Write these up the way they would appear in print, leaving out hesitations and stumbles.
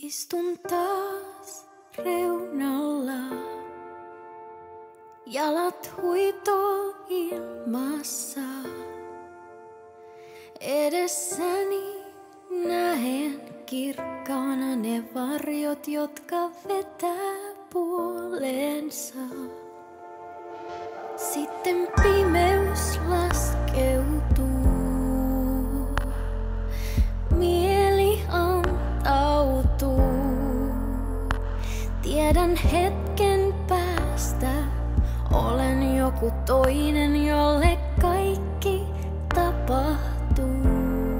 Istun taas reunalla, jalat huitoo ilmassa. Edessäni näen kirkkaana ne varjot, jotka vetää puoleensa. Sitten pimeys laskeutuu. Mieli antautuu. Tiedän hetken päästä olen joku toinen, jolle kaikki tapahtuu.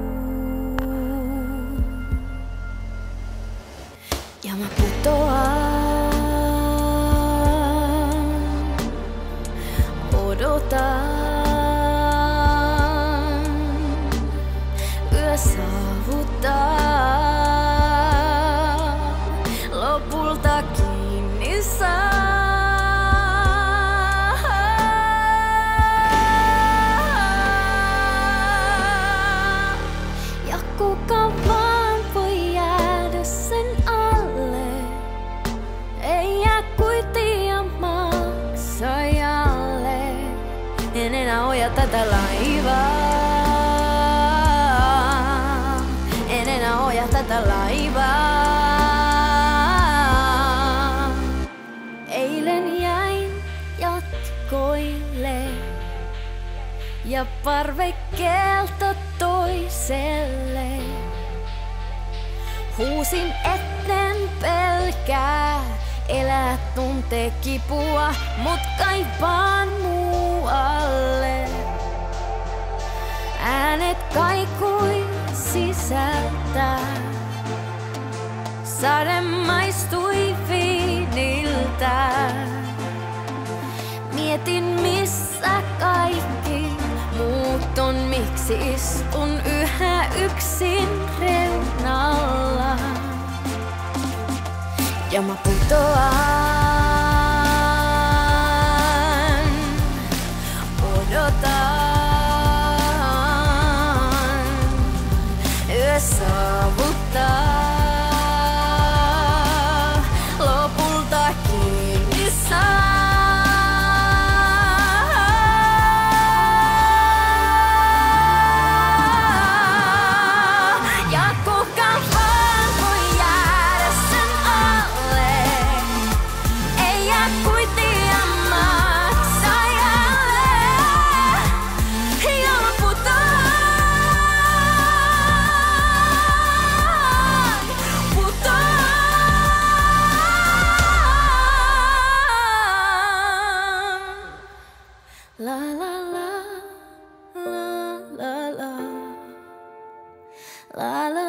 Ja mä putoan, odotan, yö saavuttaa, lopulta kiinni saa. Ja kuka vaan voi jäädä sen alle, ei jää kuitia maksajalle. En enää oja tätä laivaa, en enää oja tätä laivaa. Eilen jäin jatkoille ja parvekkeelta toiselle. Huusin etten pelkää, elää tuntee kipua, mut kaipaan muualle. Äänet kaikui sisältä, sade maistui viiniltä. Mietin missä kaikki muut on, miksi istun yhä yksin reunalla. Ja mä putoan, odotan, yö saavuttaa, lopulta kiinni saa. Ja kuka vaan voi jäädä sen alle, ei jää kuitia maksajalle. Ja mä putoan, la la la la la la la la.